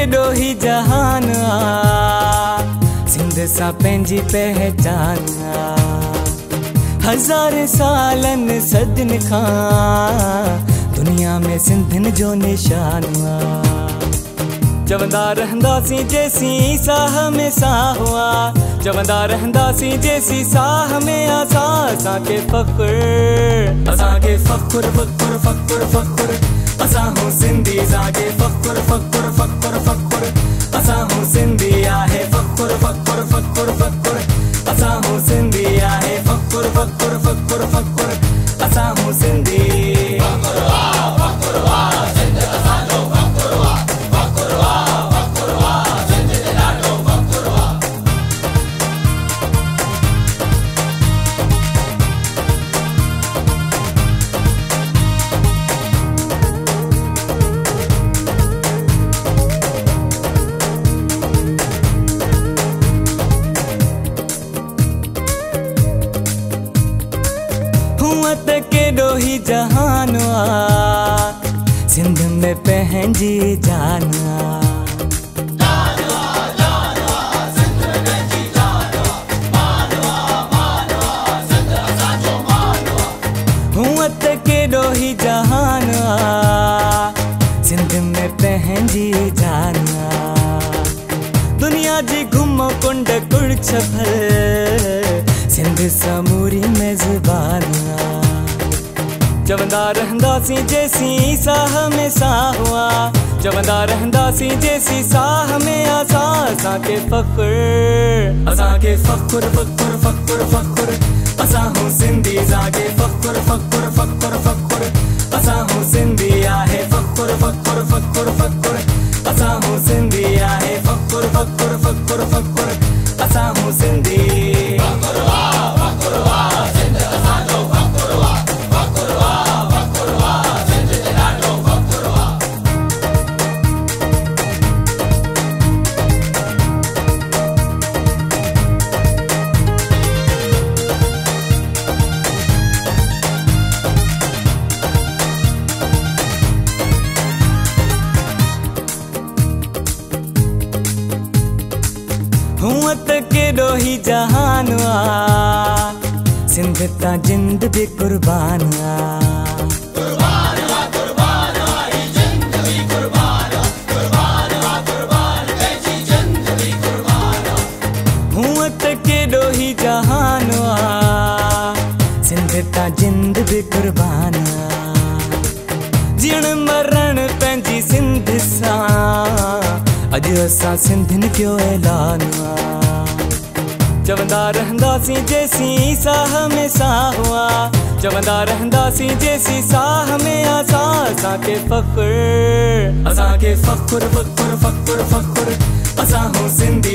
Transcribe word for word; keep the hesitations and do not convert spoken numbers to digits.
केॾो ही जहान आ, सिंध सां पंहिंजी पहचान आ। हज़ार सालन सदिन खां दुनिया में सिंधन जो निशान आ। चवंदा रहंदासीं जेसीं साह में साह हुआ, चवंदा रहंदासीं जेसीं साह में आसा। असांखे फ़ख्र, असांखे फ़ख्र फ़ख्र फ़ख्र फ़ख्र, असां हूं सिंधी। असांखे फ़ख्र फ़ख्र फ़ख्र फ़ख्र, असां हूं सिंधी आहे। फ़ख्र फ़ख्र फ़ख्र फ़ख्र, असां हूं सिंधी आहे। फ़ख्र फ़ख्र फ़ख्र फ़ख्र, असां हूं सिंधी। हुअत केॾो ही जहान आ, सिंध में पंहिंजी जान आ। हुअत केॾो ही जहान आ, सिंध में पंहिंजी जान आ। दुनिया जी घुम कुंड कुड़छ भर, सिंध समूरी मेज़बान आ। चवंदा रहंदासीं जेसीं साह में साह हुआ, चवंदा रहंदासीं जेसीं साह में आसा। असांखे फ़ख्र, असांखे फ़ख्र फ़ख्र फ़ख्र फ़ख्र, असां हूं सिंधी। असांखे फ़ख्र फ़ख्र फ़ख्र फ़ख्र, असां हूं सिंधी आहे। फ़ख्र फ़ख्र फ़ख्र फ़ख्र, असां हूं सिंधी आहे। फ़ख्र फ़ख्र फ़ख्र फ़ख्र, असां हूं सिंधी। हुअत केॾो ही जहान आ, सिंध तां जिंद भी कुर्बान आ। हुअत केॾो ही जहान आ, सिंध तां जिंद भी कुर्बान आ। जीअण मरण पंहिंजी सिंध सां, अॼु असां सिंधियुनि कयो ऐलान आ। चवंदा रहंदासीं जेसीं साह में साह हुआ, चवंदा रहंदासीं जेसीं साह में आसा। असांखे फ़ख्र, असांखे फ़ख्र फ़ख्र फ़ख्र फ़ख्र, असां हूं सिंधी।